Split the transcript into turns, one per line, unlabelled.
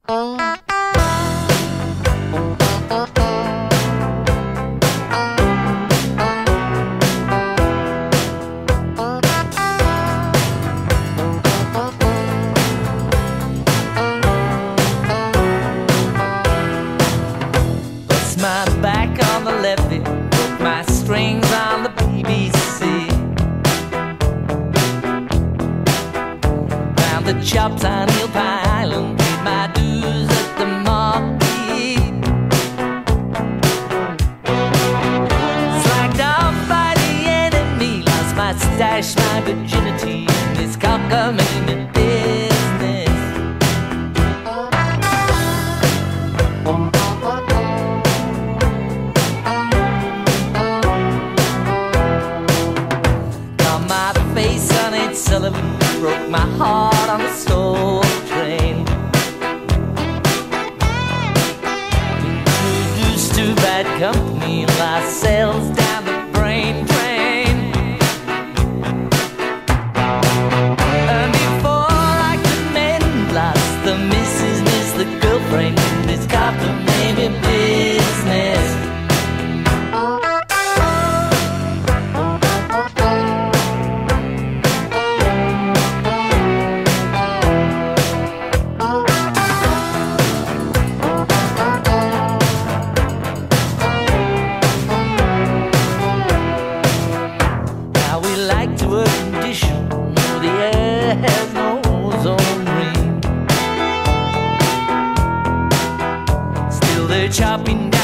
My back on the levee, broke my strings on the BBC. Found the chops on Hill Island, paid my dues at the Marquee. Slacked off by the enemy, lost my stash, my virginity, and this cockamamie business. Sullivan broke my heart on the soul train. Introduced to bad company, lost sales down the brain drain. And before I could mend, lost the missus, missed the girlfriend in this cockamamie business. Has no ozone ring. Still they're chopping down